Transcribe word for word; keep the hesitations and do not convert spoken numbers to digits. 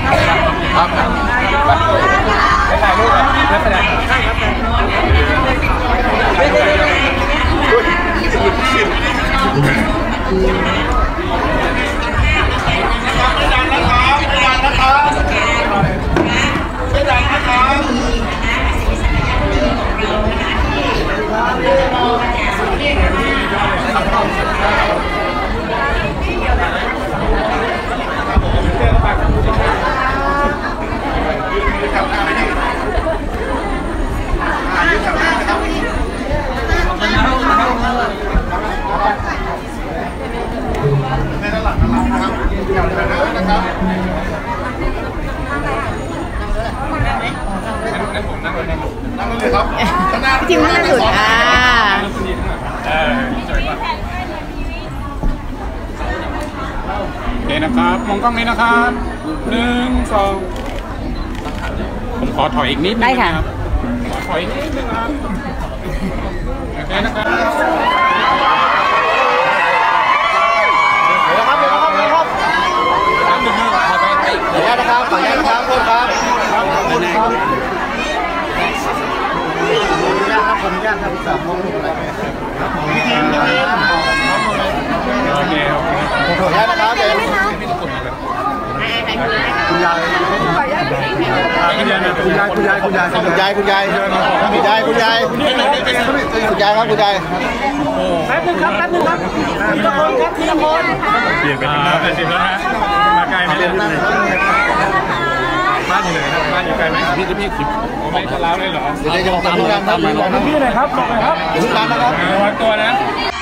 ครับไปถ่ายรูปนะนักแสดงใช่ครับไม่ได้ไม่ดังนะครับไม่ดังนะครับไม่ดังนะครับในด้านหลังนะครับเดี๋ยวนะครับนั่งผมนั่งเลยนั่งเลยครับจิ้มหน้าสุดอ่าโอเคนะครับมองกล้องนี้นะครับหนึ่งสองผมขอถอยอีกนิดนึงนะครับขอถอยอีกนิดนึงครับโอเคนะครับขออนุญาตนะครับขออนุญาตนะครับขอบคุณครับขอบคุณครับขออนุญาตครับขออนุญาตครับสามโมงอะไรโอเคโอเคขออนุญาตนะครับเดี๋ยวคุณยายคุณยายคุณยายคุณยายคุณยายคุณยายคุณยายคุณยายคุณยายคุณยายครับคุณยายแป๊บนึงครับแป๊บนึงครับทีละคนครับทีละคนเปลี่ยนเป็นมาเป็นสิบแล้วฮะมาไกลไหมบ้านอยู่ไหนครับบ้านอยู่ไกลไหมพี่จะพี่สิบผมไม่จะเล่าเลยเหรอเดี๋ยวจะตามตามตามมาพี่หน่อยครับบอกหน่อยครับถึงตามนะครับระวังตัวนะ